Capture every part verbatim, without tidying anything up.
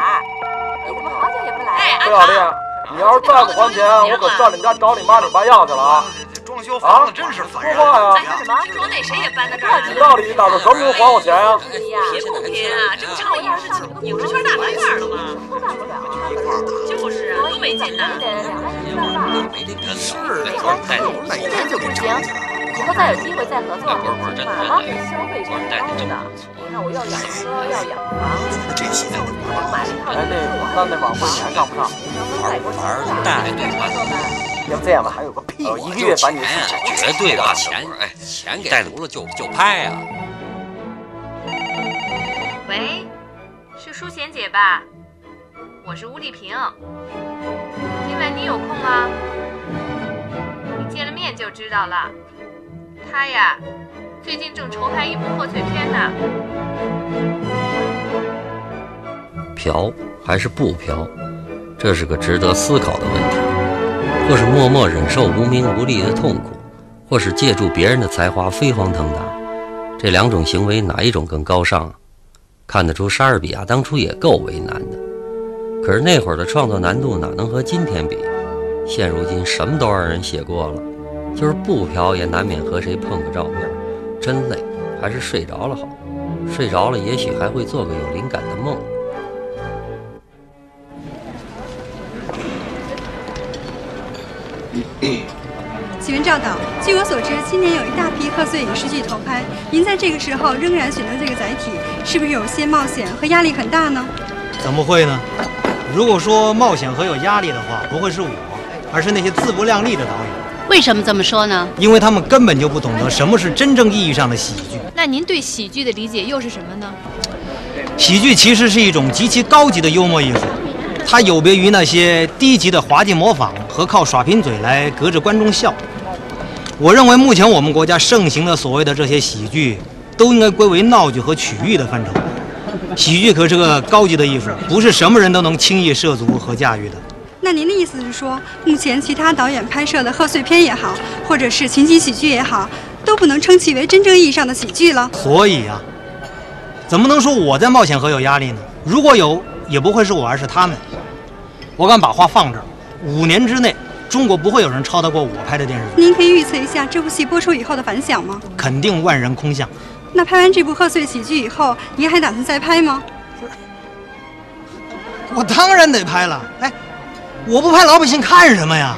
你怎么好久也不来？ 哎，小丽，你要是再不还钱，我可上你家找你妈你爸要去了啊！ 装修房子真是烦人。说话呀！ 什么？ 听说那谁也搬到这儿了？ 你到底打算什么时候还我钱呀？ 别不别啊！这不成了影视影视圈大白院了吗？ 都办不了， 就是啊，多没劲呐！ 是，哪天就给成起来。以后再有机会再合作，马上消费是高的。你看我要养车，要养房， 这些我买了一套。 哎，那那那晚会你还上不上？ 玩儿大， 要不这样吧，还有个屁，一个月把你的事情绝对把钱，哎，钱给带足了就就拍呀。 喂，是淑贤姐吧？我是吴丽萍。今晚你有空吗？你见了面就知道了。他呀，最近正筹拍一部贺岁片呢。 嫖还是不嫖，这是个值得思考的问题。或是默默忍受无名无利的痛苦，或是借助别人的才华飞黄腾达，这两种行为哪一种更高尚啊？看得出莎士比亚当初也够为难的，可是那会儿的创作难度哪能和今天比？现如今什么都让人写过了，就是不嫖也难免和谁碰个照面，真累，还是睡着了好。睡着了也许还会做个有灵感的梦。 请问赵导，据我所知，今年有一大批贺岁影视剧投拍，您在这个时候仍然选择这个载体，是不是有些冒险和压力很大呢？ 怎么会呢？如果说冒险和有压力的话，不会是我，而是那些自不量力的导演。 为什么这么说呢？ 因为他们根本就不懂得什么是真正意义上的喜剧。 那您对喜剧的理解又是什么呢？ 喜剧其实是一种极其高级的幽默艺术，它有别于那些低级的滑稽模仿和靠耍贫嘴来隔着观众笑。我认为目前我们国家盛行的所谓的这些喜剧，都应该归为闹剧和曲艺的范畴。喜剧可是个高级的艺术，不是什么人都能轻易涉足和驾驭的。 那您的意思是说，目前其他导演拍摄的贺岁片也好，或者是情景喜剧也好，都不能称其为真正意义上的喜剧了？ 所以啊，怎么能说我在冒险和有压力呢？如果有，也不会是我，而是他们。我敢把话放这儿，五年之内，中国不会有人超得过我拍的电视剧。 您可以预测一下这部戏播出以后的反响吗？ 肯定万人空巷。 那拍完这部贺岁喜剧以后，您还打算再拍吗？ 我当然得拍了。哎，我不拍老百姓看什么呀？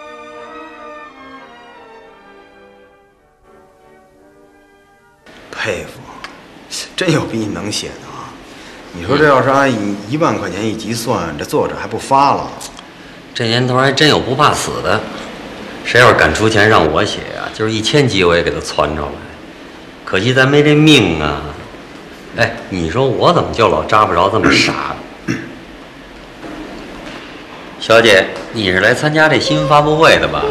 佩服，真有比你能写的啊！你说这要是按一万块钱一集算，这作者还不发了？ 这年头还真有不怕死的，谁要是敢出钱让我写啊，就是一千集我也给他攒出来。可惜咱没这命啊！哎，你说我怎么就老扎不着这么傻？小姐，你是来参加这新闻发布会的吧？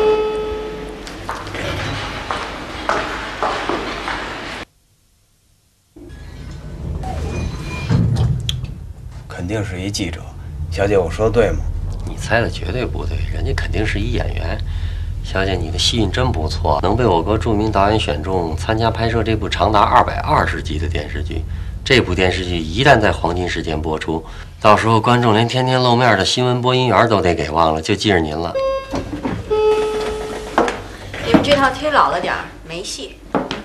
肯定是一记者。小姐，我说的对吗？ 你猜的绝对不对，人家肯定是一演员。小姐，你的戏运真不错，能被我国著名导演选中参加拍摄这部长达二百二十集的电视剧。这部电视剧一旦在黄金时间播出，到时候观众连天天露面的新闻播音员都得给忘了，就记着您了。 你们这套忒老了点儿，没戏。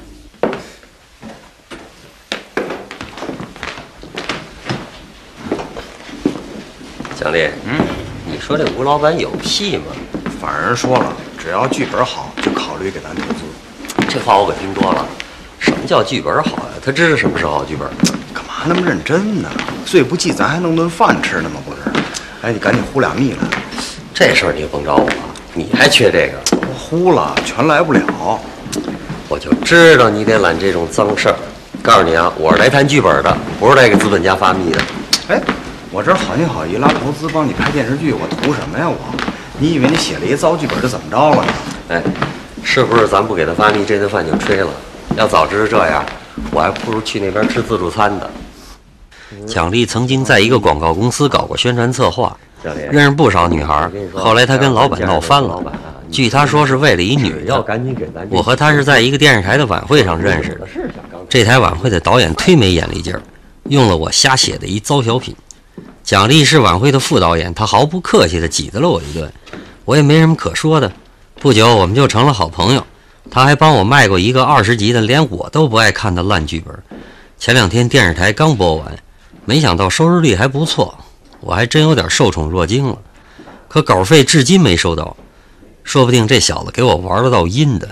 蒋丽，嗯，你说这吴老板有戏吗？ 反正人说了，只要剧本好，就考虑给咱投资。 这话我可听多了。什么叫剧本好呀？他知道什么是好剧本？ 干嘛那么认真呢？最不济咱还弄顿饭吃呢吗？不是？哎，你赶紧呼俩蜜来。 这事儿你甭找我，你还缺这个？ 我呼了，全来不了。 我就知道你得揽这种脏事儿。告诉你啊，我是来谈剧本的，不是来给资本家发密的。 哎，我这好心好意拉投资帮你拍电视剧，我图什么呀我？你以为你写了一糟剧本就怎么着了？ 哎，是不是咱不给他发密，这顿饭就吹了？要早知道这样，我还不如去那边吃自助餐的。蒋丽曾经在一个广告公司搞过宣传策划，认识不少女孩。后来她跟老板闹翻了，据她说是为了一女的。我和她是在一个电视台的晚会上认识的。这台晚会的导演忒没眼力劲儿，用了我瞎写的一糟小品。 奖励是晚会的副导演，他毫不客气地挤得了我一顿，我也没什么可说的。不久我们就成了好朋友，他还帮我卖过一个二十集的连我都不爱看的烂剧本。前两天电视台刚播完，没想到收视率还不错，我还真有点受宠若惊了。可稿费至今没收到，说不定这小子给我玩了道阴的。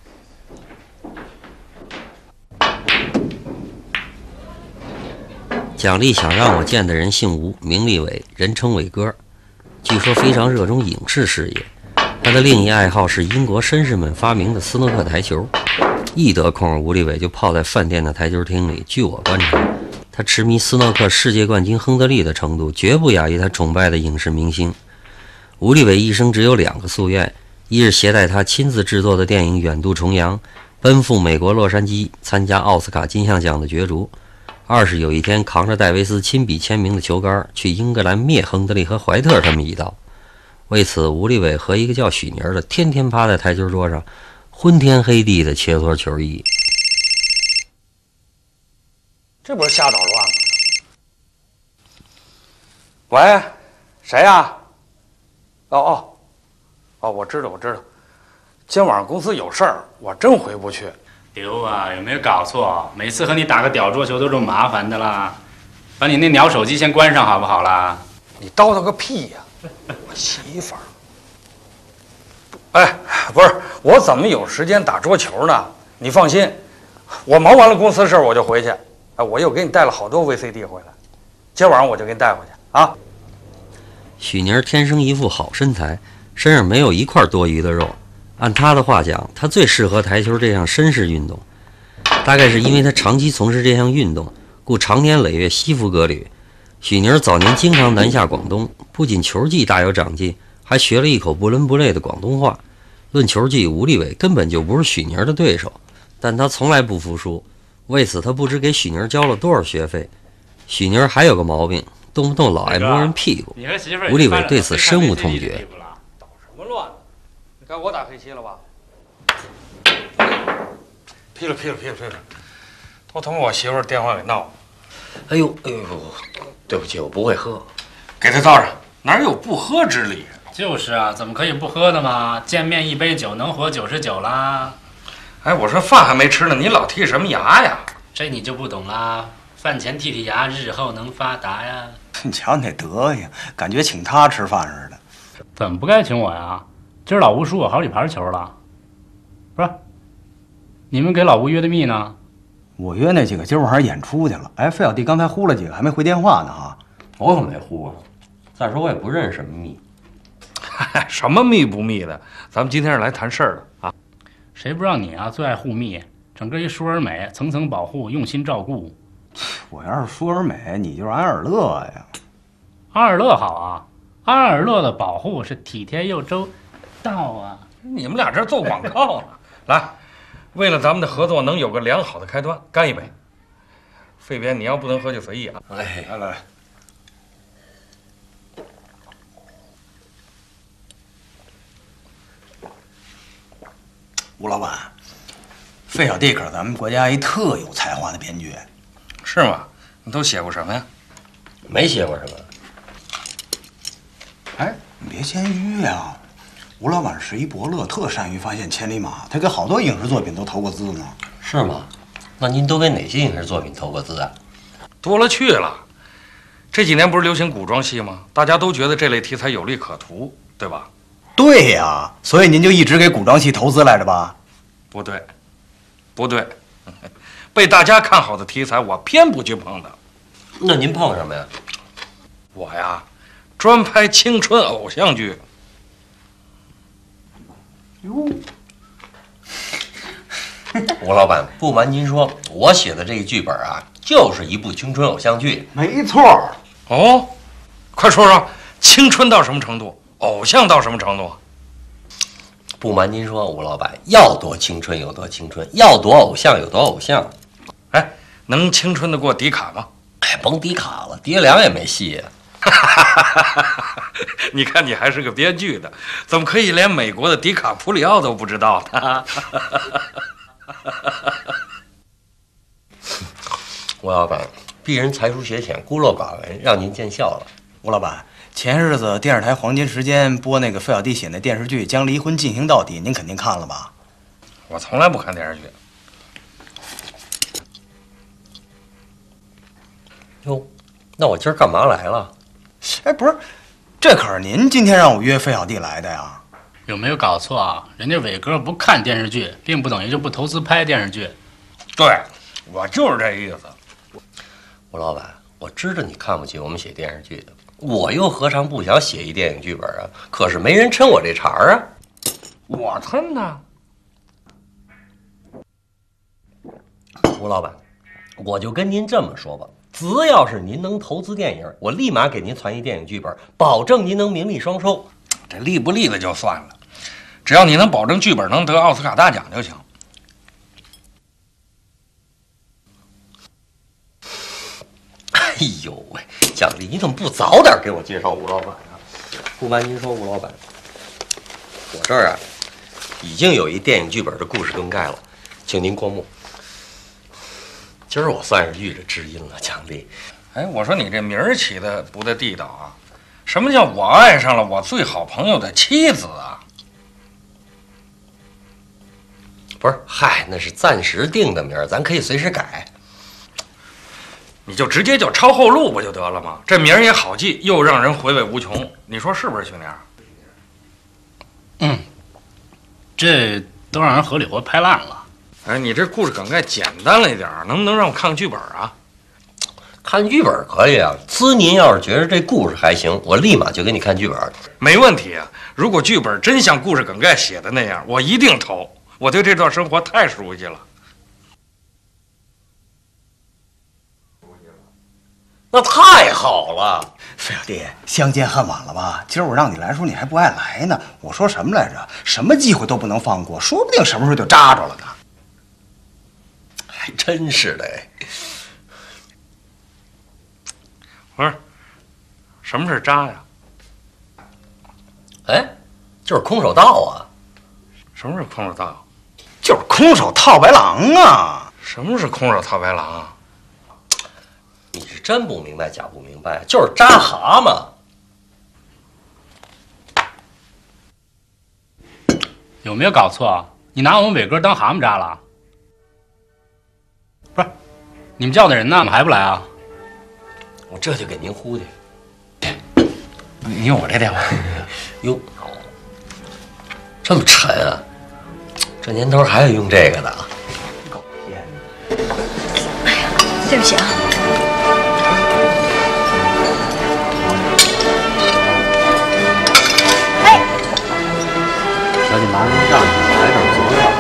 蒋丽想让我见的人姓吴，名立伟，人称伟哥，据说非常热衷影视事业。他的另一爱好是英国绅士们发明的斯诺克台球。一得空，吴立伟就泡在饭店的台球厅里。据我观察，他痴迷斯诺克世界冠军亨德利的程度，绝不亚于他崇拜的影视明星。吴立伟一生只有两个夙愿：一是携带他亲自制作的电影远渡重洋，奔赴美国洛杉矶参加奥斯卡金像奖的角逐；二是有一天扛着戴维斯亲笔签名的球杆去英格兰灭亨德利和怀特他们一道。为此，吴立伟和一个叫许妮儿的天天趴在台球桌上昏天黑地的切磋球艺。 这不是瞎捣乱吗？喂，谁呀、啊？哦哦哦，我知道，我知道。今晚上公司有事儿，我真回不去。 刘啊，有没有搞错？每次和你打个屌桌球都这么麻烦的啦。把你那鸟手机先关上好不好啦？ 你叨叨个屁呀、啊！我媳妇儿。哎，不是，我怎么有时间打桌球呢？你放心，我忙完了公司的事儿我就回去。哎，我又给你带了好多 V C D 回来，今晚上我就给你带回去啊。 许妮儿天生一副好身材，身上没有一块多余的肉。按她的话讲，她最适合台球这项绅士运动。大概是因为她长期从事这项运动，故常年累月西服革履。许妮儿早年经常南下广东，不仅球技大有长进，还学了一口不伦不类的广东话。论球技，吴立伟根本就不是许妮儿的对手，但他从来不服输。为此，他不知给许妮儿交了多少学费。许妮儿还有个毛病，动不动老爱摸人屁股。吴立伟对此深恶痛绝。 捣什么乱？该我打黑棋了吧？劈了劈了劈了劈了，都他妈我媳妇儿电话给闹了。 哎呦哎呦，对不起，我不会喝。 给他倒上，哪有不喝之理？ 就是啊，怎么可以不喝的嘛？见面一杯酒，能活九十九啦。 哎，我说饭还没吃呢，你老剔什么牙呀？ 这你就不懂啦。饭前剔剔牙，日后能发达呀。 你瞧你那德行，感觉请他吃饭似的。 怎么不该请我呀？今儿老吴输我好几盘球了。不是，你们给老吴约的密呢？ 我约那几个今儿晚上演出去了。哎，费小弟刚才呼了几个，还没回电话呢哈。 我可没呼啊。再说我也不认识什么密。 什么密不密的？咱们今天是来谈事儿的啊！ 谁不让你啊最爱护密？整个一舒尔美，层层保护，用心照顾。 我要是舒尔美，你就是安尔乐呀。 安尔乐好啊，安尔乐的保护是体贴又周到啊。 你们俩这做广告呢？来，为了咱们的合作能有个良好的开端，干一杯。费边，你要不能喝就随意啊。 哎， 来来来。吴老板，费小弟可是咱们国家一特有才华的编剧， 是吗？你都写过什么呀？ 没写过什么。 哎，你别谦虚呀！吴老板是一伯乐，特善于发现千里马，他给好多影视作品都投过资呢。 是吗？那您都给哪些影视作品投过资啊？ 多了去了。这几年不是流行古装戏吗？大家都觉得这类题材有利可图，对吧？ 对呀，所以您就一直给古装戏投资来着吧？ 不对，不对，被大家看好的题材，我偏不去碰的。 那您碰什么呀？ 我呀，专拍青春偶像剧。 哟， 吴老板，不瞒您说，我写的这个剧本啊，就是一部青春偶像剧。 没错。 哦，快说说，青春到什么程度？偶像到什么程度？ 不瞒您说，吴老板，要多青春有多青春，要多偶像有多偶像。 哎，能青春得过迪卡吗？ 哎，甭迪卡了，迪良也没戏呀、 你看你还是个编剧的，怎么可以连美国的迪卡普里奥都不知道呢？ 吴老板，鄙人才疏学浅，孤陋寡闻，让您见笑了。 吴老板，前日子电视台黄金时间播那个费小弟写那电视剧《将离婚进行到底》，您肯定看了吧？ 我从来不看电视剧。 哟，那我今儿干嘛来了？ 哎，不是，这可是您今天让我约费小弟来的呀？ 有没有搞错啊？人家伟哥不看电视剧，并不等于就不投资拍电视剧。 对，我就是这意思。 吴老板，我知道你看不起我们写电视剧的，我又何尝不想写一电影剧本啊？可是没人抻我这茬儿啊。 我抻呢。 吴老板，我就跟您这么说吧，只要是您能投资电影，我立马给您传一电影剧本，保证您能名利双收。 这利不利的就算了，只要你能保证剧本能得奥斯卡大奖就行。 哎呦喂，蒋丽，你怎么不早点给我介绍吴老板啊？不瞒您说，吴老板，我这儿啊已经有一电影剧本的故事更改了，请您过目。今儿我算是遇着知音了，蒋丽。 哎，我说你这名儿起的不太地道啊！什么叫我爱上了我最好朋友的妻子啊？ 不是，嗨，那是暂时定的名儿，咱可以随时改。 你就直接叫抄后路不就得了吗？这名儿也好记，又让人回味无穷。你说是不是，兄弟？ 嗯，这都让人合理活拍烂了。 哎，你这故事梗概简单了一点，能不能让我看看剧本啊？ 看剧本可以啊，滋您要是觉得这故事还行，我立马就给你看剧本。 没问题啊，如果剧本真像故事梗概写的那样，我一定投。我对这段生活太熟悉了。 那太好了， 费小弟，相见恨晚了吧？今儿我让你来的时候，你还不爱来呢。我说什么来着？什么机会都不能放过，说不定什么时候就扎着了呢。 还真是的哎。 不是，什么是扎呀？ 哎，就是空手道啊。 什么是空手道？ 就是空手套白狼啊！ 什么是空手套白狼啊？ 你是真不明白假不明白，就是扎蛤蟆。 有没有搞错啊？你拿我们伟哥当蛤蟆扎了？不是，你们叫的人呢？怎么还不来啊？ 我这就给您呼去。 你有我这电话？ 哟，这么沉啊！这年头还有用这个的啊？ 哎呀，对不起啊。 哎，小姐麻烦您让一下，来点佐料。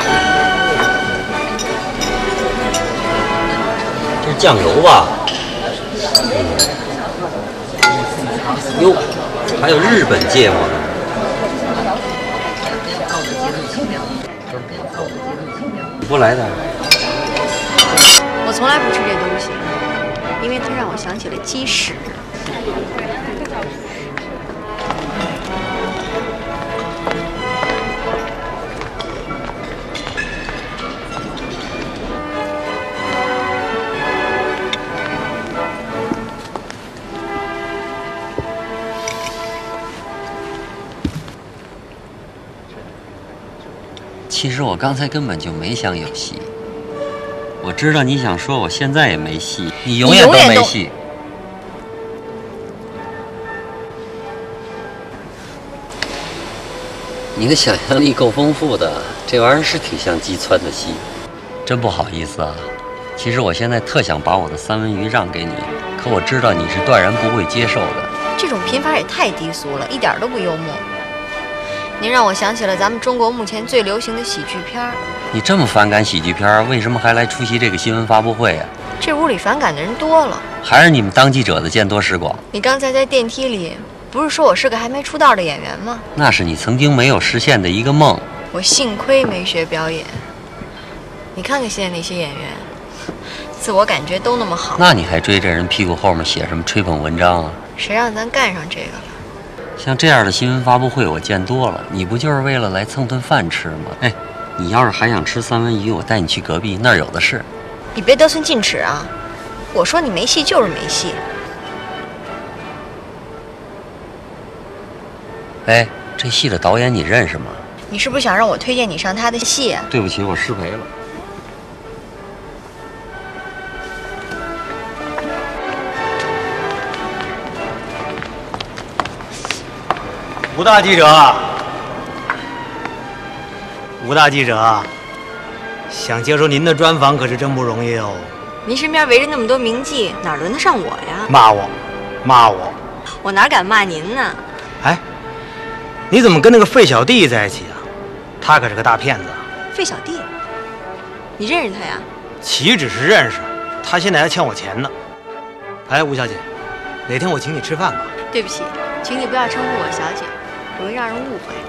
这是酱油吧？哟，还有日本芥末呢。你不来点？ 我从来不吃这东西，因为它让我想起了鸡屎。 其实我刚才根本就没想有戏，我知道你想说我现在也没戏，你永远都没戏。你的想象力够丰富的，这玩意儿是挺像鸡窜的戏。真不好意思啊，其实我现在特想把我的三文鱼让给你，可我知道你是断然不会接受的。 这种贫法也太低俗了，一点都不幽默。您让我想起了咱们中国目前最流行的喜剧片儿。 你这么反感喜剧片，为什么还来出席这个新闻发布会啊？ 这屋里反感的人多了， 还是你们当记者的见多识广。 你刚才在电梯里不是说我是个还没出道的演员吗？ 那是你曾经没有实现的一个梦。 我幸亏没学表演。你看看现在那些演员，自我感觉都那么好， 那你还追着人屁股后面写什么吹捧文章啊？ 谁让咱干上这个了？ 像这样的新闻发布会我见多了，你不就是为了来蹭顿饭吃吗？哎，你要是还想吃三文鱼，我带你去隔壁，那儿有的是。 你别得寸进尺啊！我说你没戏就是没戏。 哎，这戏的导演你认识吗？ 你是不是想让我推荐你上他的戏啊？ 对不起，我失陪了。 吴大记者，吴大记者，想接受您的专访可是真不容易哦。 您身边围着那么多名妓，哪轮得上我呀？ 骂我，骂我， 我哪敢骂您呢？ 哎，你怎么跟那个费小弟在一起啊？他可是个大骗子。 费小弟，你认识他呀？ 岂止是认识，他现在还欠我钱呢。哎，吴小姐，哪天我请你吃饭吧？ 对不起，请你不要称呼我小姐，容易让人误会。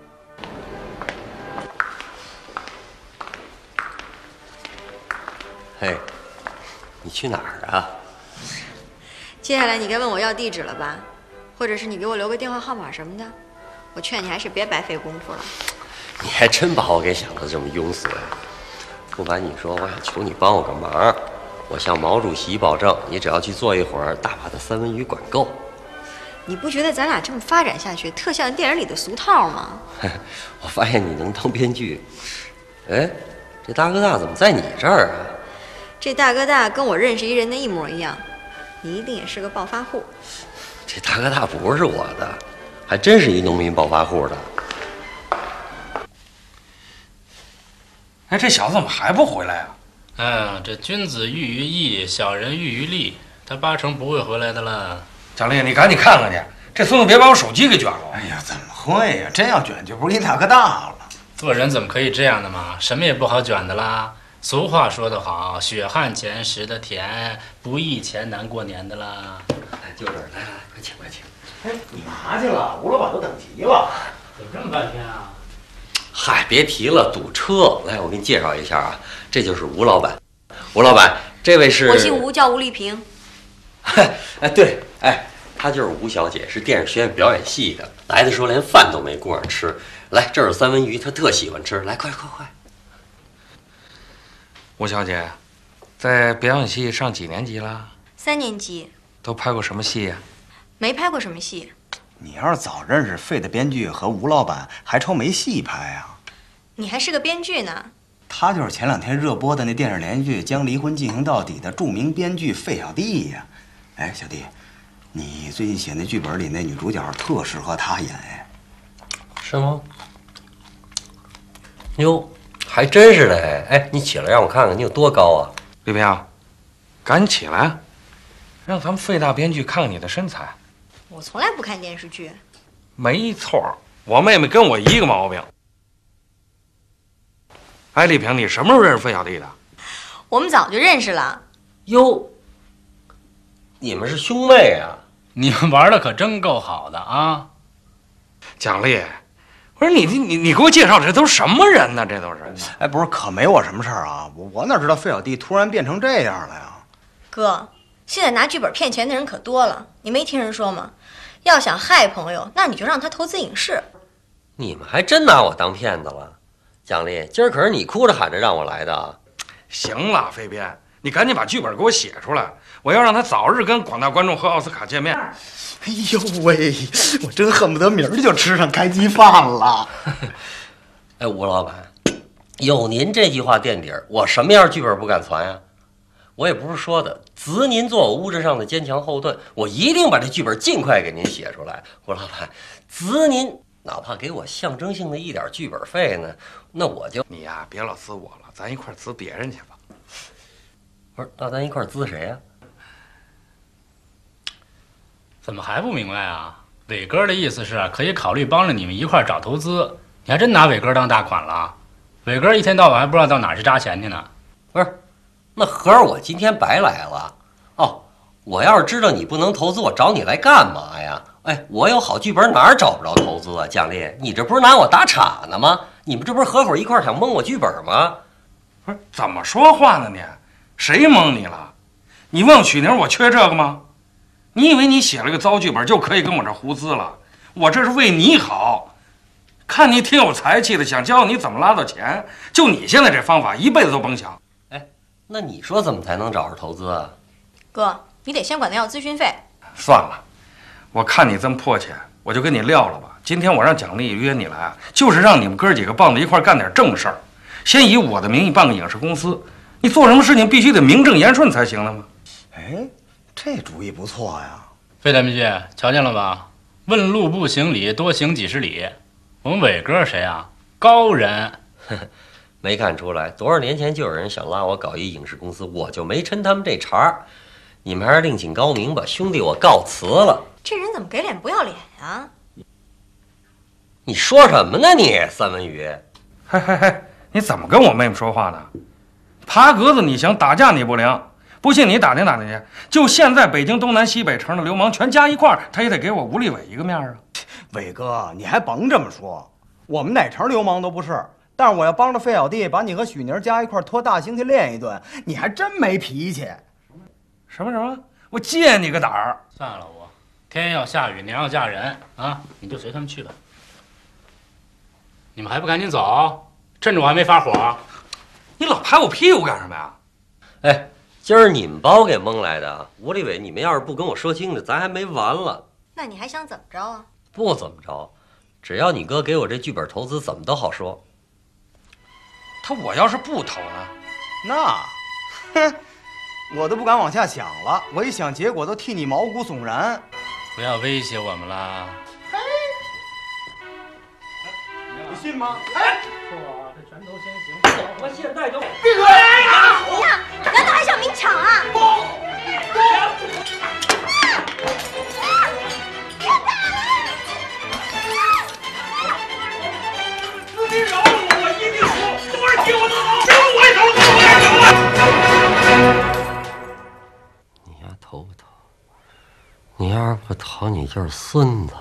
嘿，你去哪儿啊？ 接下来你该问我要地址了吧？或者是你给我留个电话号码什么的？我劝你还是别白费功夫了。 你还真把我给想得这么庸俗呀！不瞒你说，我想求你帮我个忙。我向毛主席保证，你只要去做一会儿大把的三文鱼管够。 你不觉得咱俩这么发展下去，特像电影里的俗套吗？ 我发现你能当编剧。哎，这大哥大怎么在你这儿啊？ 这大哥大跟我认识一人的一模一样，你一定也是个暴发户。 这大哥大不是我的，还真是一农民暴发户的。 哎，这小子怎么还不回来啊？ 嗯，这君子喻于义，小人喻于利，他八成不会回来的了。 蒋丽，你赶紧看看去，这孙子别把我手机给卷了。 哎呀，怎么会呀？真要卷就不是你大哥大了。 做人怎么可以这样的嘛？什么也不好卷的啦。俗话说得好，血汗钱食得甜，不易钱难过年的啦。 哎，就这儿，来来来，快请快请。 哎，你嘛去了？吴老板都等急了。 等这么半天啊？ 嗨，别提了，堵车。来，我给你介绍一下啊，这就是吴老板。吴老板，这位是…… 我姓吴，叫吴丽萍。 哎，对，哎，她就是吴小姐，是电影学院表演系的。来的时候连饭都没顾上吃。来，这是三文鱼，她特喜欢吃。来，快快快！ 吴小姐，在表演系上几年级了？ 三年级。 都拍过什么戏呀？ 没拍过什么戏。 你要是早认识费的编剧和吴老板，还愁没戏拍啊？ 你还是个编剧呢。 他就是前两天热播的那电视连续剧《将离婚进行到底》的著名编剧费小弟呀。哎，小弟，你最近写那剧本里那女主角特适合他演哎。 是吗？哟，还真是的哎！哎，你起来让我看看你有多高啊！ 丽萍，赶紧起来，让咱们费大编剧看看你的身材。 我从来不看电视剧。 没错，我妹妹跟我一个毛病。哎，丽萍，你什么时候认识费小弟的？ 我们早就认识了。 哟，你们是兄妹啊？ 你们玩的可真够好的啊！ 蒋丽，我说你你你给我介绍这都是什么人呢？这都是。 哎，不是，可没我什么事儿啊！我我哪知道费小弟突然变成这样了呀？ 哥，现在拿剧本骗钱的人可多了，你没听人说吗？要想害朋友，那你就让他投资影视。 你们还真拿我当骗子了。蒋丽，今儿可是你哭着喊着让我来的。 行了，费编，你赶紧把剧本给我写出来，我要让他早日跟广大观众和奥斯卡见面。 哎呦喂，我真恨不得明儿就吃上开机饭了。 哎，吴老板，有您这句话垫底儿，我什么样剧本不敢传呀？我也不是说的，择您做我物质上的坚强后盾，我一定把这剧本尽快给您写出来。吴老板，择您哪怕给我象征性的一点剧本费呢，那我就…… 你呀，别老滋我了，咱一块滋别人去吧。 不是，那咱一块滋谁呀？ 怎么还不明白啊？伟哥的意思是可以考虑帮着你们一块找投资，你还真拿伟哥当大款了？伟哥一天到晚还不知道到哪儿去扎钱去呢。 不是，那合着我今天白来了？哦，我要是知道你不能投资，我找你来干嘛呀？哎，我有好剧本，哪儿找不着投资啊？蒋丽，你这不是拿我打岔呢吗？你们这不是合伙一块想蒙我剧本吗？ 不是，怎么说话呢你？谁蒙你了？你问许宁我缺这个吗？你以为你写了个糟剧本就可以跟我这胡滋了？我这是为你好，看你挺有才气的，想教你怎么拉到钱。就你现在这方法，一辈子都甭想。 哎，那你说怎么才能找着投资啊？ 哥，你得先管他要咨询费。 算了，我看你这么迫切， 我就跟你撂了吧。今天我让蒋丽约你来啊，就是让你们哥几个抱在一块干点正事儿。先以我的名义办个影视公司，你做什么事情必须得名正言顺才行的嘛。 哎，这主意不错呀。 费大编剧，瞧见了吧？问路不行礼，多行几十里。我们伟哥谁啊？高人。 没看出来，多少年前就有人想拉我搞一影视公司，我就没抻他们这茬儿。你们还是另请高明吧，兄弟，我告辞了。 这人怎么给脸不要脸啊？ 你说什么呢你，三文鱼？ 嘿嘿嘿，你怎么跟我妹妹说话呢？爬格子你行，打架你不灵。不信你打听打听去，就现在北京东南西北城的流氓全加一块儿，他也得给我吴立伟一个面啊！ 伟哥，你还甭这么说，我们哪城流氓都不是。但是我要帮着费小弟把你和许宁加一块拖大刑去练一顿，你还真没脾气。 什么什么？我借你个胆儿！ 算了，我天要下雨，娘要嫁人啊，你就随他们去吧。你们还不赶紧走？趁着我还没发火。 你老拍我屁股干什么呀？ 哎，今儿你们把我给蒙来的，吴立伟，你们要是不跟我说清楚，咱还没完了。 那你还想怎么着啊？ 不怎么着，只要你哥给我这剧本投资，怎么都好说。 他我要是不投呢？ 那，哼，我都不敢往下想了。我一想结果都替你毛骨悚然。 不要威胁我们了。 你信吗？ 哎，错，这拳头先行。我现在就闭嘴！呀，难道还想明抢啊？不，不。 司机饶了我，我一定输。多少题我都好，饶了我也投，我也投。 你丫投不投？你要是不投，你就是孙子。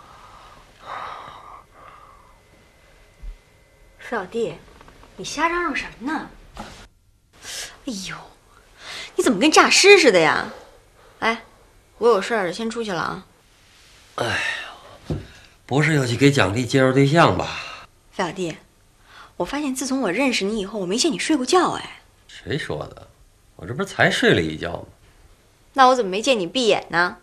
小弟，你瞎嚷嚷什么呢？哎呦，你怎么跟诈尸似的呀？哎，我有事儿，先出去了啊。 哎呀，不是要去给蒋丽介绍对象吧？ 费小弟，我发现自从我认识你以后，我没见你睡过觉。哎， 谁说的？我这不是才睡了一觉吗？ 那我怎么没见你闭眼呢？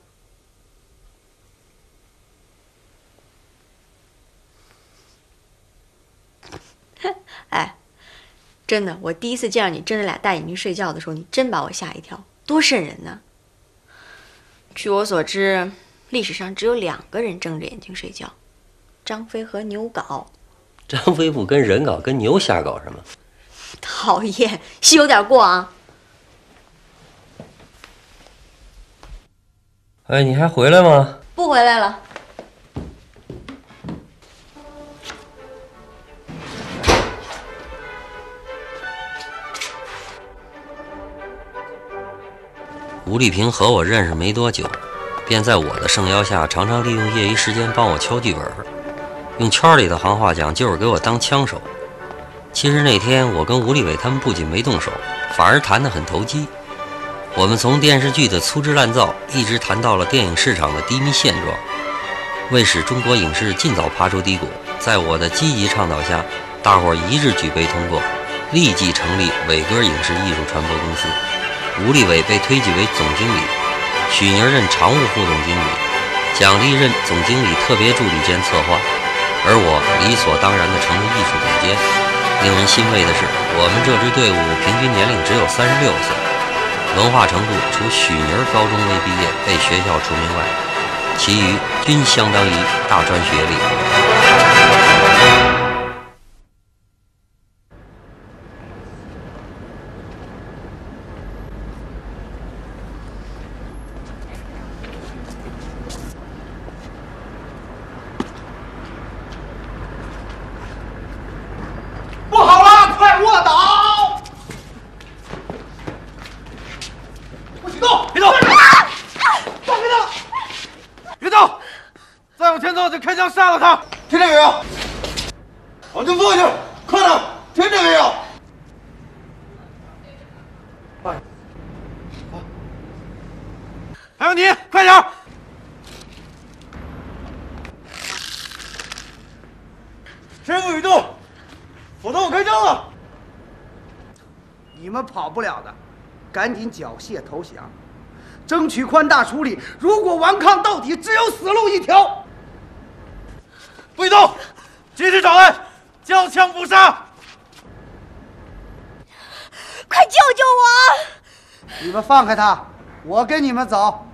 哎，真的，我第一次见到你睁着俩大眼睛睡觉的时候，你真把我吓一跳，多瘆人呢！据我所知，历史上只有两个人睁着眼睛睡觉，张飞和牛皋。 张飞不跟人搞，跟牛瞎搞什么？ 讨厌，是有点过啊！ 哎，你还回来吗？ 不回来了。 吴丽萍和我认识没多久，便在我的盛邀下，常常利用业余时间帮我敲剧本。用圈里的行话讲，就是给我当枪手。其实那天我跟吴立伟他们不仅没动手，反而谈得很投机。我们从电视剧的粗制滥造，一直谈到了电影市场的低迷现状。为使中国影视尽早爬出低谷，在我的积极倡导下，大伙儿一致举杯通过，立即成立伟哥影视艺术传播公司。吴立伟被推举为总经理，许宁任常务副总经理，蒋丽任总经理特别助理兼策划，而我理所当然地成为艺术总监。令人欣慰的是，我们这支队伍平均年龄只有三十六岁，文化程度除许宁高中未毕业被学校除名外，其余均相当于大专学历。 不好了，快卧倒！不许动！别动！动！别动！别动！再往前走就开枪杀了他！听见没有？往前坐下，快点！听见没有？还有你，快点！谁不许动？否则我开枪了！你们跑不了的，赶紧缴械投降，争取宽大处理。如果顽抗到底，只有死路一条。 挥动，继续找人，交枪不杀。 快救救我！ 你们放开他，我跟你们走。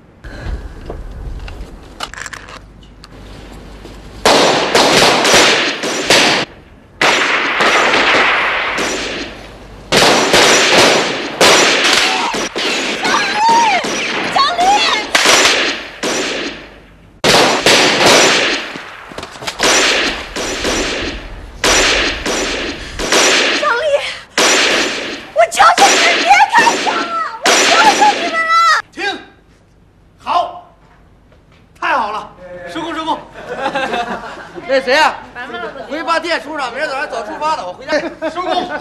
那谁呀、啊？回把店出上，明儿早上早出发的，我回家收工。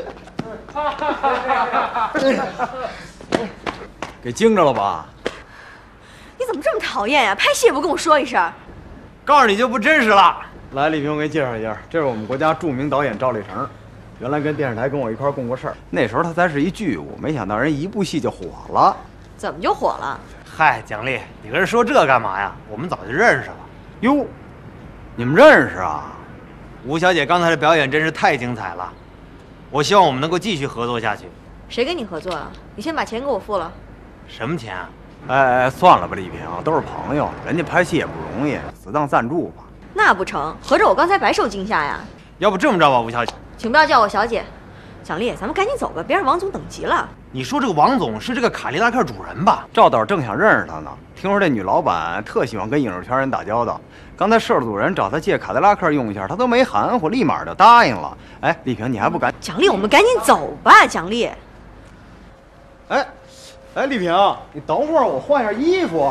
给惊着了吧？ 你怎么这么讨厌呀？拍戏也不跟我说一声。 告诉你就不真实了。来，丽萍，我给你介绍一下，这是我们国家著名导演赵立成，原来跟电视台跟我一块共过事儿。那时候他才是一巨物，没想到人一部戏就火了。 怎么就火了？ 嗨，蒋丽，你跟人说这干嘛呀？我们早就认识了。 哟。你们认识啊？ 吴小姐刚才的表演真是太精彩了，我希望我们能够继续合作下去。 谁跟你合作啊？你先把钱给我付了。 什么钱啊？ 哎哎，算了吧，丽萍，都是朋友，人家拍戏也不容易，死当赞助吧。 那不成，合着我刚才白受惊吓呀？ 要不这么着吧，吴小姐， 请不要叫我小姐。蒋丽，咱们赶紧走吧，别让王总等急了。 你说这个王总是这个卡迪拉克主人吧？ 赵导正想认识他呢，听说这女老板特喜欢跟影视圈人打交道。刚才摄制组人找他借卡迪拉克用一下，他都没含糊，立马就答应了。哎，丽萍，你还不赶？ 蒋丽，我们赶紧走吧，蒋丽。 哎，哎，丽萍，你等会儿，我换下衣服。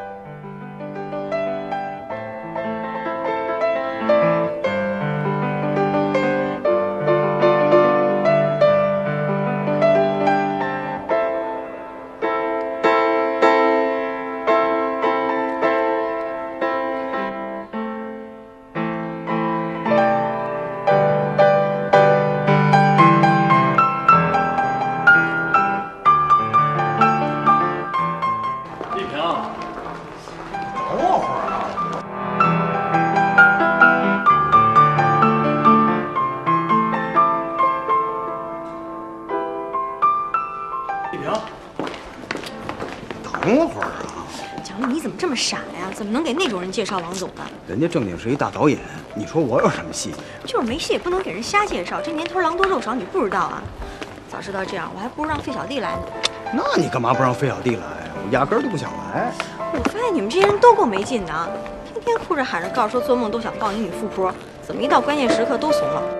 傻呀，怎么能给那种人介绍王总呢？ 人家正经是一大导演，你说我有什么戏？ 就是没戏也不能给人瞎介绍，这年头狼多肉少，你不知道啊？早知道这样，我还不如让费小弟来呢。 那你干嘛不让费小弟来？我压根儿就不想来。 我发现你们这些人都够没劲的啊，天天哭着喊着告诉说做梦都想抱你女富婆，怎么一到关键时刻都怂了？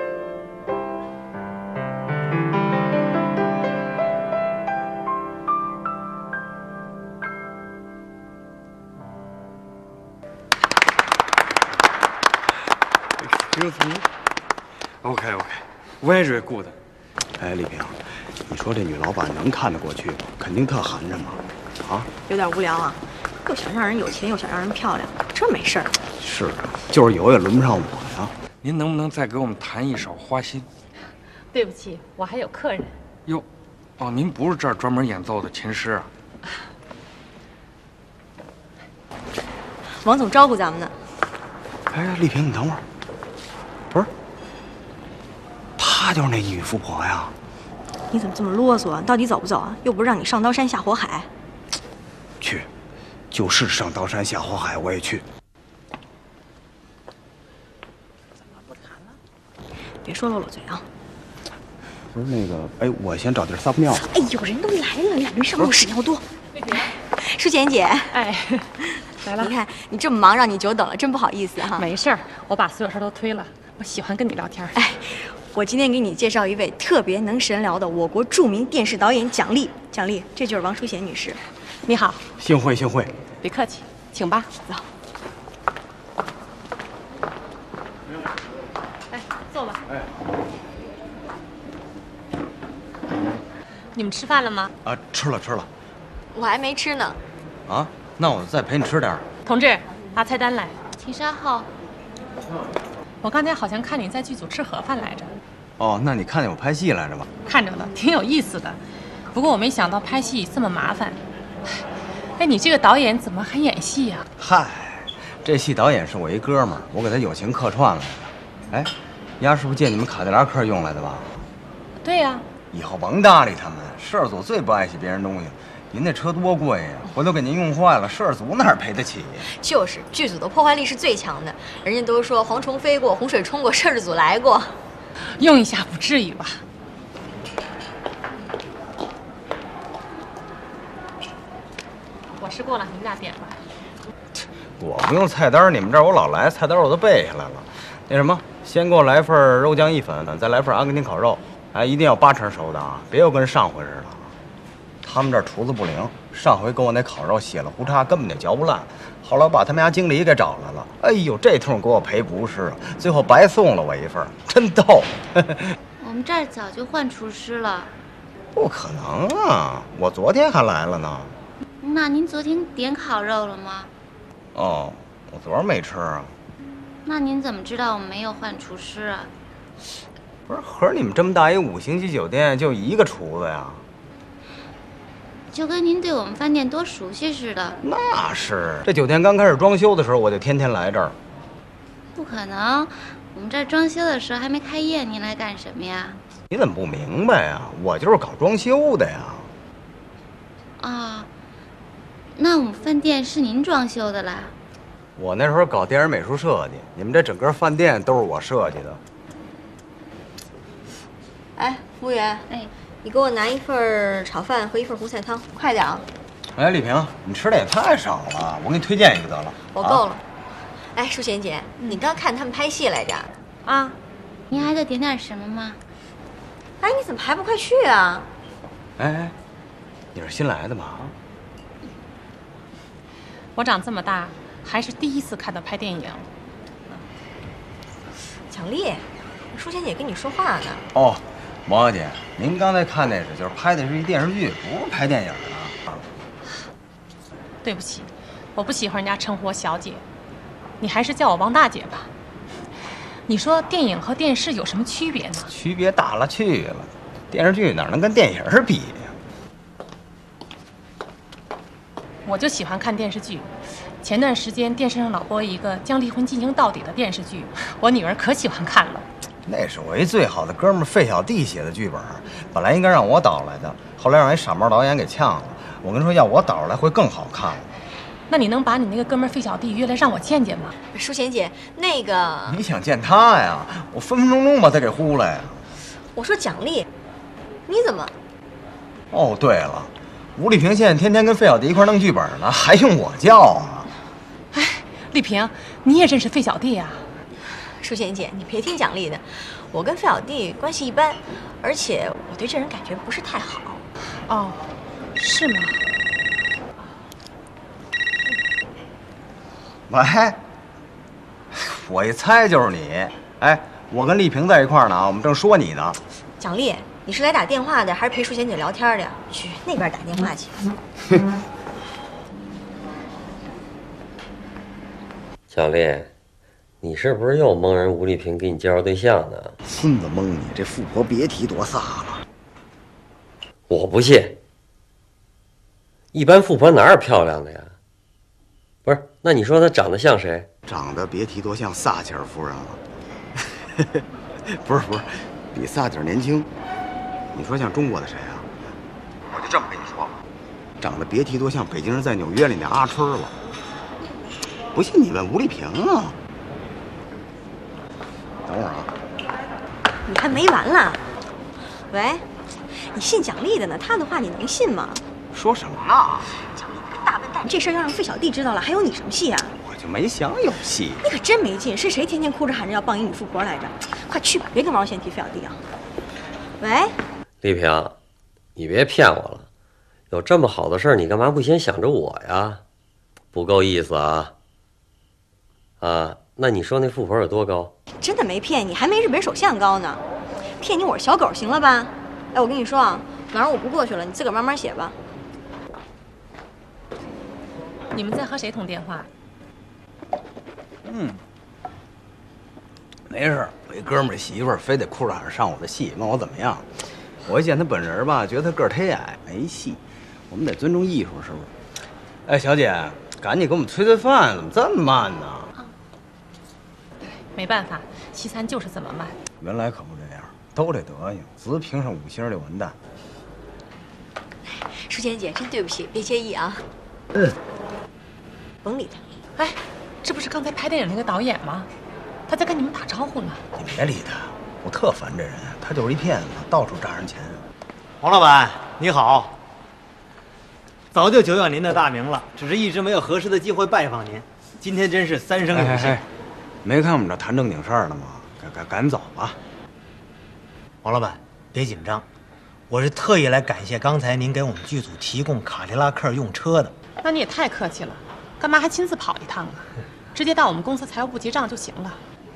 OK OK，very good。 哎，李萍，你说这女老板能看得过去吗？肯定特寒碜嘛。啊？ 有点无聊啊，又想让人有钱，又想让人漂亮，真没事儿。 是啊，就是有也轮不上我呀。 您能不能再给我们弹一首《花心》？ 对不起，我还有客人。 哟，哦，您不是这儿专门演奏的琴师啊？ 王总招呼咱们呢。 哎，丽萍，你等会儿。不是，她就是那女富婆呀。 你怎么这么啰嗦啊？到底走不走啊？又不是让你上刀山下火海。 去，就是上刀山下火海，我也去。 别说漏了嘴啊！ 不是那个，哎，我先找地儿撒泡尿。 哎呦，人都来了，俩人上路屎尿多。舒贤姐， 哎，来了。 你看你这么忙，让你久等了，真不好意思哈。 没事儿，我把所有事都推了。我喜欢跟你聊天。 哎，我今天给你介绍一位特别能神聊的我国著名电视导演蒋丽。蒋丽，这就是王淑贤女士。 你好。 幸会幸会。 别客气，请吧。 走。 来，坐吧。哎。你们吃饭了吗？ 啊，吃了吃了。 我还没吃呢。 啊，那我再陪你吃点。 同志，拿菜单来。 请稍后。 我刚才好像看你在剧组吃盒饭来着。 哦，那你看见我拍戏来着吧？ 看着了，挺有意思的。不过我没想到拍戏这么麻烦。哎，你这个导演怎么还演戏呀？ 嗨， 这戏导演是我一哥们儿，我给他友情客串来的。哎，丫是不是借你们卡迪拉克用来的吧？ 对呀、啊。 以后甭搭理他们，摄制组最不爱惜别人东西。您那车多贵呀，回头给您用坏了，摄制组哪赔得起？ 就是剧组的破坏力是最强的，人家都说蝗虫飞过，洪水冲过，摄制组来过。 用一下不至于吧？我吃过了，你们俩点吧。 我不用菜单，你们这儿我老来，菜单我都背下来了。那什么，先给我来份肉酱意粉，再来份阿根廷烤肉，哎，一定要八成熟的啊，别又跟上回似的。他们这儿厨子不灵，上回给我那烤肉血了胡叉，根本就嚼不烂。后来我把他们家经理给找来了，哎呦，这通给我赔不是，最后白送了我一份，真逗。 我们这儿早就换厨师了。 不可能啊，我昨天还来了呢。 那您昨天点烤肉了吗？ 哦，我昨儿没吃啊。 那您怎么知道我们没有换厨师啊？ 不是，合着你们这么大一五星级酒店就一个厨子呀？ 就跟您对我们饭店多熟悉似的。 那是，这酒店刚开始装修的时候，我就天天来这儿。 不可能，我们这儿装修的时候还没开业，您来干什么呀？ 你怎么不明白呀？我就是搞装修的呀。 啊，那我们饭店是您装修的啦？ 我那时候搞电影美术设计，你们这整个饭店都是我设计的。 哎，服务员， 哎。 你给我拿一份炒饭和一份胡菜汤，快点啊！ 哎，丽萍，你吃的也太少了，我给你推荐一个得了。 我够了。啊、哎，淑贤姐，你刚看他们拍戏来着？ 啊，您还得点点什么吗？ 哎，你怎么还不快去啊？ 哎哎，你是新来的吗？ 我长这么大还是第一次看到拍电影。 蒋丽，淑贤姐跟你说话呢。 哦。王小姐，您刚才看那是就是拍的是一电视剧，不是拍电影啊。 对不起，我不喜欢人家称呼我小姐，你还是叫我王大姐吧。你说电影和电视有什么区别呢？ 区别大了去了，电视剧哪能跟电影比呀？ 我就喜欢看电视剧。前段时间电视上老播一个将离婚进行到底的电视剧，我女儿可喜欢看了。 那是我一最好的哥们费小弟写的剧本，本来应该让我导来的，后来让一傻帽导演给呛了。我跟你说，要我导出来会更好看。 那你能把你那个哥们费小弟约来让我见见吗？ 淑贤姐，那个你想见他呀？我分分钟钟把他给呼来呀。 我说蒋丽，你怎么？ 哦，对了，吴丽萍现在天天跟费小弟一块弄剧本呢，还用我叫啊？ 哎，丽萍，你也认识费小弟呀？ 淑贤姐，你别听蒋丽的，我跟费小弟关系一般，而且我对这人感觉不是太好。 哦，是吗？ 喂，我一猜就是你。哎，我跟丽萍在一块儿呢，我们正说你呢。 蒋丽，你是来打电话的，还是陪淑贤姐聊天的？去那边打电话去。 蒋丽。你是不是又蒙人吴丽萍给你介绍对象呢？ 孙子蒙你，这富婆别提多飒了。 我不信。一般富婆哪有漂亮的呀？不是，那你说她长得像谁？ 长得别提多像撒切尔夫人了。不是不是，比撒切尔年轻。你说像中国的谁啊？我就这么跟你说，长得别提多像北京人在纽约里那阿春了。不信你问吴丽萍啊。等会儿啊！ 你还没完了？喂，你信蒋丽的呢？她的话你能信吗？ 说什么呢？ 蒋丽，你个大笨蛋！这事儿要让费小弟知道了，还有你什么戏啊？ 我就没想有戏。 你可真没劲！是谁天天哭着喊着要傍一女富婆来着？快去吧，别跟毛线提费小弟啊！喂， 丽萍，你别骗我了，有这么好的事儿，你干嘛不先想着我呀？不够意思啊！啊！那你说那富婆有多高？ 真的没骗你，还没日本首相高呢。骗你我是小狗，行了吧？哎，我跟你说啊，晚上我不过去了，你自个儿慢慢写吧。 你们在和谁通电话？ 嗯，没事。我一哥们儿媳妇儿非得哭着喊着上我的戏，问我怎么样。我一见他本人吧，觉得他个儿忒矮，没戏。我们得尊重艺术，是不是？哎，小姐，赶紧给我们催催饭，怎么这么慢呢？ 没办法，西餐就是这么慢。 原来可不这样，都这德行，只评上五星就完蛋。 淑贤姐，真对不起，别介意啊。 嗯， 甭理他。 哎，这不是刚才拍电影那个导演吗？他在跟你们打招呼呢。 你别理他，我特烦这人，他就是一骗子，到处诈人钱。 王老板，你好。早就久仰您的大名了，只是一直没有合适的机会拜访您。今天真是三生有幸。 哎哎哎没看我们这谈正经事儿呢吗？赶赶赶走吧。 王老板，别紧张，我是特意来感谢刚才您给我们剧组提供卡迪拉克用车的。 那你也太客气了，干嘛还亲自跑一趟啊？直接到我们公司财务部结账就行了。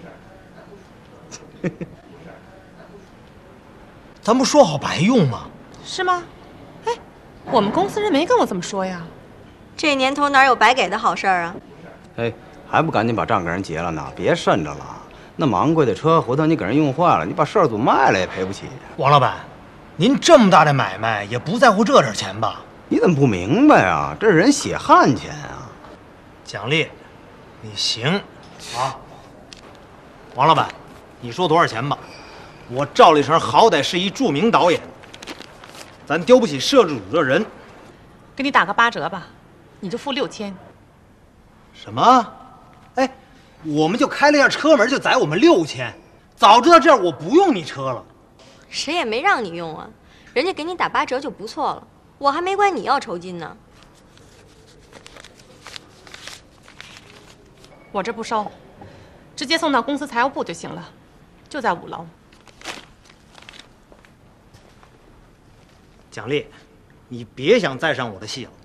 咱不说好白用吗？ 是吗？哎，我们公司人没跟我这么说呀。 这年头哪有白给的好事儿啊？ 哎，还不赶紧把账给人结了呢？别慎着了，那么昂贵的车，回头你给人用坏了，你把摄制组卖了也赔不起。 王老板，您这么大的买卖也不在乎这点钱吧？ 你怎么不明白啊？这是人血汗钱啊！ 奖励，你行啊。王老板，你说多少钱吧？我赵立成好歹是一著名导演，咱丢不起摄制组这人。 给你打个八折吧，你就付六千。 什么？哎，我们就开了一下车门，就宰我们六千。早知道这样，我不用你车了。 谁也没让你用啊，人家给你打八折就不错了，我还没管你要酬金呢。 我这不收，直接送到公司财务部就行了，就在五楼。 蒋丽，你别想再上我的戏了。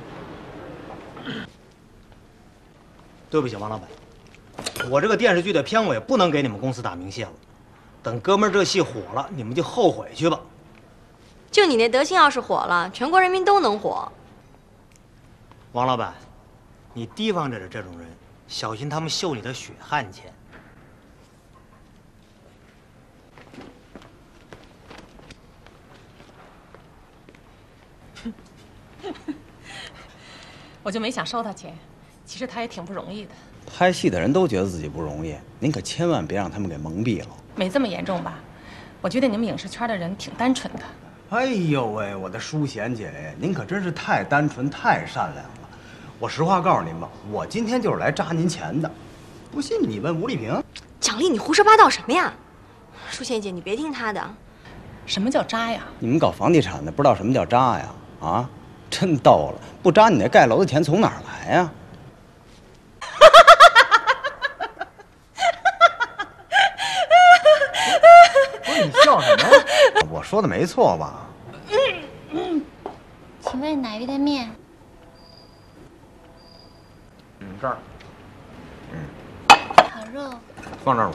对不起，王老板，我这个电视剧的片尾不能给你们公司打明线了。等哥们儿这戏火了，你们就后悔去吧。 就你那德行，要是火了，全国人民都能火。 王老板，你提防着这种人，小心他们秀你的血汗钱。 我就没想收他钱，其实他也挺不容易的。 拍戏的人都觉得自己不容易，您可千万别让他们给蒙蔽了。 没这么严重吧？我觉得你们影视圈的人挺单纯的。 哎呦喂，我的淑贤姐呀，您可真是太单纯、太善良了。我实话告诉您吧，我今天就是来扎您钱的。不信你问吴丽萍。 蒋丽，你胡说八道什么呀？淑贤姐，你别听她的。 什么叫扎呀？ 你们搞房地产的不知道什么叫扎呀？啊，真逗了，不扎你那盖楼的钱从哪儿来呀？不是你笑什么？我说的没错吧？ 请问哪一的面？ 嗯，这儿。 嗯。烤肉。 放这儿吧。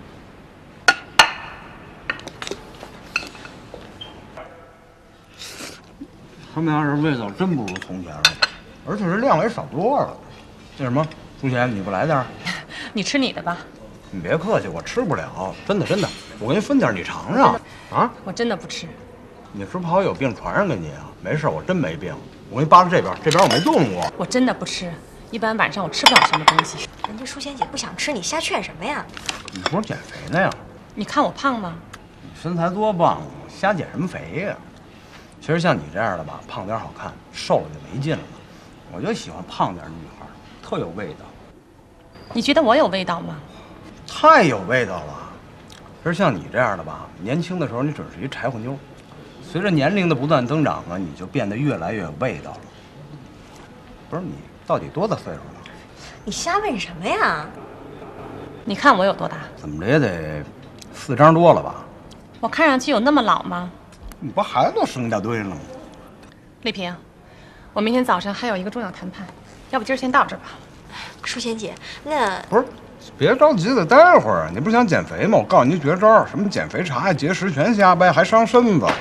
他们家这味道真不如从前了，而且这量也少多了。这什么，淑贤，你不来点儿？ 你吃你的吧。 你别客气，我吃不了，真的真的。我给你分点，你尝尝。啊？ 我真的不吃。 你是不好有病传染给你啊？没事，我真没病。我给你扒拉这边，这边我没动过。 我真的不吃，一般晚上我吃不了什么东西。 人家淑贤姐不想吃，你瞎劝什么呀？ 你不是减肥呢呀？ 你看我胖吗？ 你身材多棒啊，瞎减什么肥呀？其实像你这样的吧，胖点好看，瘦了就没劲了。我就喜欢胖点的女孩，特有味道。 你觉得我有味道吗？ 太有味道了。其实像你这样的吧，年轻的时候你准是一柴火妞，随着年龄的不断增长啊，你就变得越来越有味道了。不是你到底多大岁数了？ 你瞎问什么呀？ 你看我有多大？ 怎么着也得四张多了吧？ 我看上去有那么老吗？ 你不孩子都生一大堆了吗？ 丽萍，我明天早上还有一个重要谈判，要不今儿先到这儿吧。 淑贤姐，那不是，别着急，得待会儿。你不是想减肥吗？我告诉你绝招，什么减肥茶呀、节食全瞎掰，还伤身子。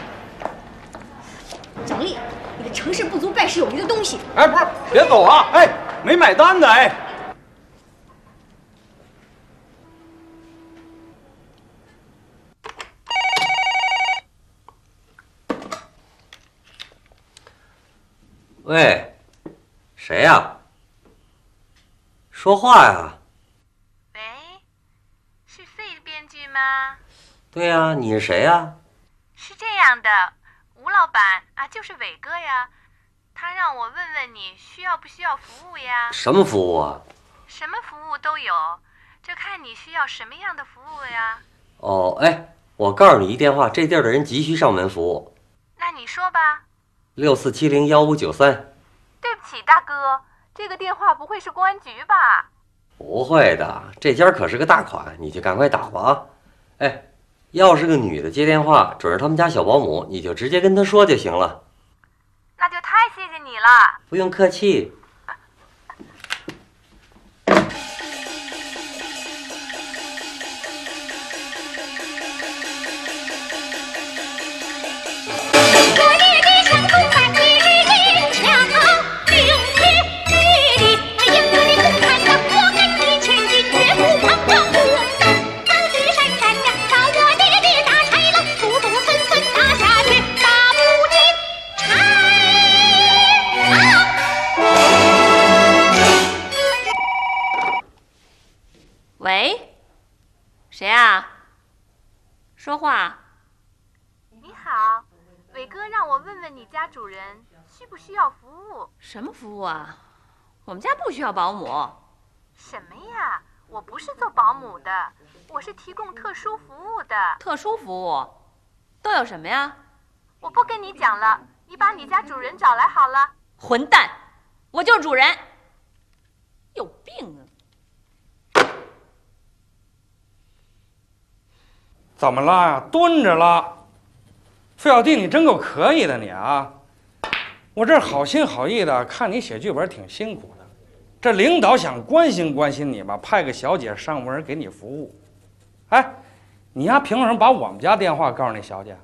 蒋丽，你个成事不足败事有余的东西！ 哎，不是，别走啊！哎，没买单的哎。 喂，谁呀？说话呀！ 喂， 对呀，你是谁呀？ 是这样的，吴老板啊，就是伟哥呀，他让我问问你需要不需要服务呀？ 什么服务啊？ 什么服务都有，就看你需要什么样的服务呀。 哦，哎，我告诉你一电话，这地儿的人急需上门服务。 那你说吧。 六四七零幺五九三。 对不起，大哥，这个电话不会是公安局吧？ 不会的，这家可是个大款，你就赶快打吧啊！哎，要是个女的接电话，准是他们家小保姆，你就直接跟她说就行了。 那就太谢谢你了。 不用客气。 喂，谁啊？说话。 你好，伟哥让我问问你家主人需不需要服务？ 什么服务啊？我们家不需要保姆。 什么呀？我不是做保姆的，我是提供特殊服务的。 特殊服务都有什么呀？ 我不跟你讲了，你把你家主人找来好了。 混蛋，我就是主人。有病啊！ 怎么了？蹲着了？费小弟，你真够可以的你啊！我这好心好意的，看你写剧本挺辛苦的，这领导想关心关心你吧，派个小姐上门给你服务。哎，你丫凭什么把我们家电话告诉那小姐？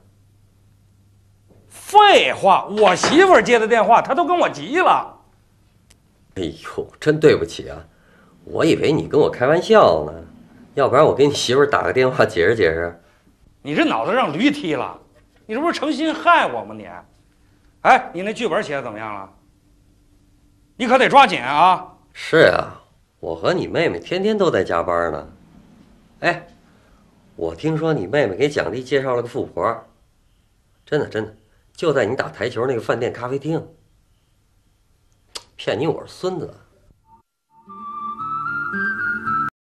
废话，我媳妇儿接的电话，她都跟我急了。 哎呦，真对不起啊！我以为你跟我开玩笑呢，要不然我给你媳妇儿打个电话解释解释。 你这脑子让驴踢了，你这不是诚心害我吗你？哎，你那剧本写的怎么样了？你可得抓紧啊！ 是啊，我和你妹妹天天都在加班呢。哎，我听说你妹妹给蒋丽介绍了个富婆，真的真的，就在你打台球那个饭店咖啡厅。骗你我是孙子。